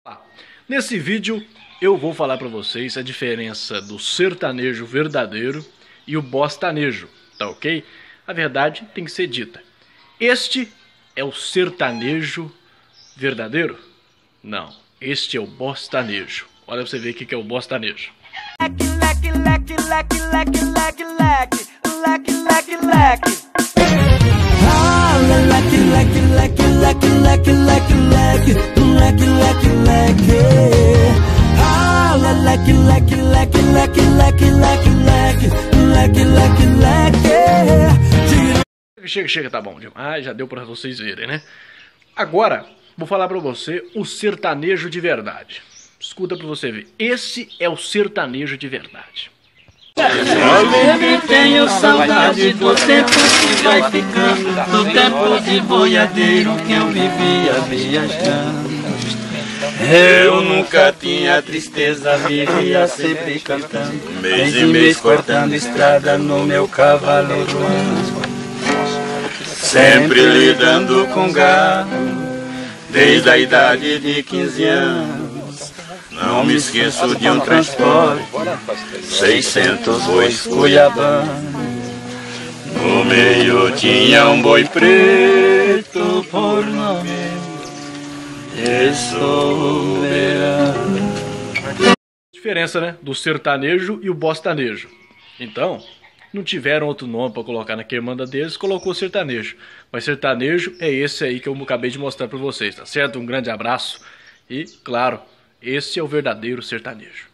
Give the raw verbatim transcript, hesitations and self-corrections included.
Nesse vídeo eu vou falar para vocês a diferença do sertanejo verdadeiro e o bostanejo, tá ok? A verdade tem que ser dita. Este é o sertanejo verdadeiro? Não, este é o bostanejo. Olha pra você ver o que é o bostanejo. Leque, leque, leque, leque, leque, leque, leque, leque, leque. Ah, leque, leque, leque, leque, leque, leque, leque, leque, leque, leque. Ah, leque, leque, leque, leque, leque, leque, leque, leque, leque, leque. Chega, chega, tá bom demais, já deu pra vocês verem, né? Agora, vou falar pra você o sertanejo de verdade. Escuta pra você ver. Esse é o sertanejo de verdade. Eu sempre tenho saudade do tempo que vai ficando, do tempo de boiadeiro que eu vivia viajando. Eu nunca tinha tristeza, vivia sempre cantando, mês e mês cortando estrada no meu cavalo ruano. Sempre lidando com gado, desde a idade de quinze anos. Não me esqueço de um transporte, seiscentos bois cuiabanos. No meio tinha um boi preto por nome de soberano. Diferença, né? Do sertanejo e o bostanejo. Então, não tiveram outro nome para colocar na queimanda deles, colocou sertanejo. Mas sertanejo é esse aí que eu acabei de mostrar para vocês, tá certo? Um grande abraço e, claro, esse é o verdadeiro sertanejo.